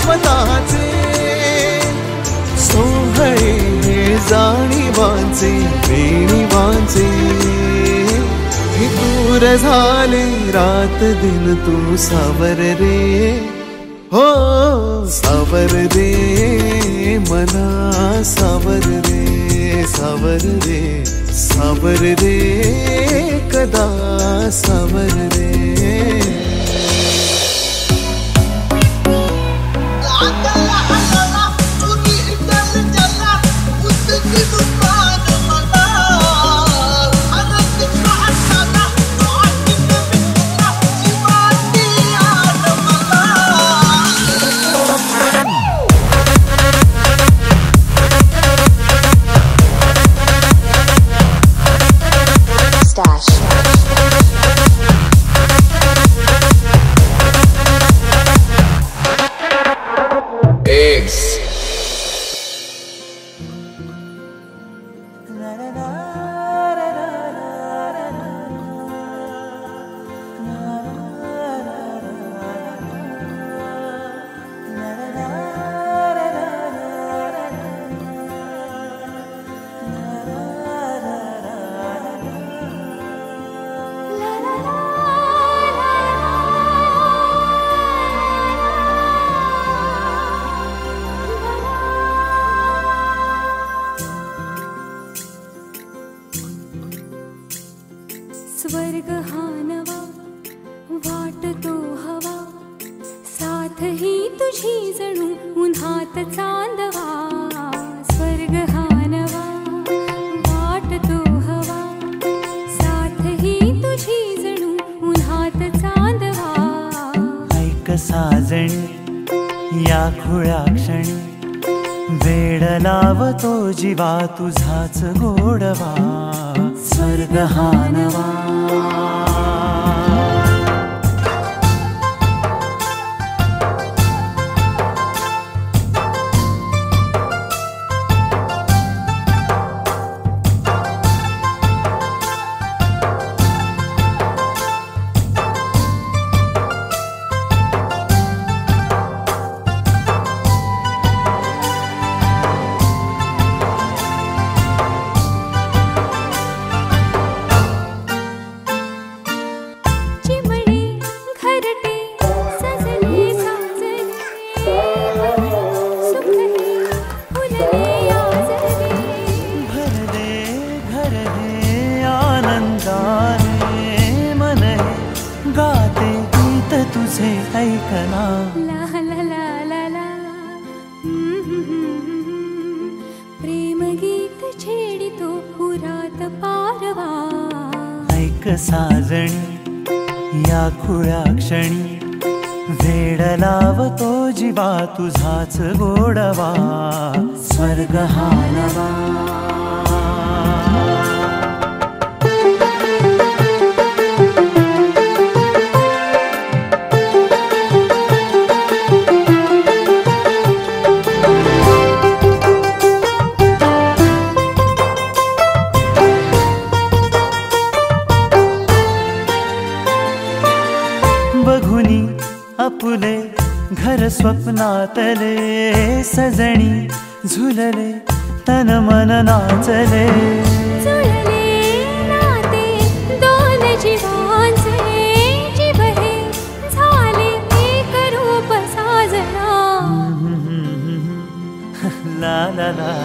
स्वतःचे सोहळे जाणीवांचे बेणीवांचे हे दूर झाले रात दिन तू सावर रे हो सावर रे मना सावर रे सावर रे सावर रे कदा सावर रे स्वर्ग हा नवा वाटतो हवा साथ ही तुझी जणू उन्हात चांदवा स्वर्ग हा नवा वाटतो हवा साथ ही तुझी जणू उन्हात चांदवा ऐक साजणी या खुळ्या क्षणी वेड लावतो जीवा तुझाच गोडवा स्वर्ग हा नवा तुझे ऐकना ला ला ला ला ला प्रेम गीत छेडितो पुरात पारवा ऐक साजणी या खुळ्या क्षणी वेड लावतो जीवा तुझाच गोडवा स्वर्ग हा नवा बघुनी आपुले घर स्वप्नातले सजणी झुलले तन मन नाचले जुळले नाते दोन जीवांचे जीव हे झाले एक रूप साजना ला ला ला